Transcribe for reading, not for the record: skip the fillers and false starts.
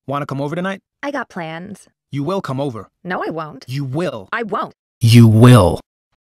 Want to come over tonight? I got plans. You will come over. No, I won't. You will. I won't. You will.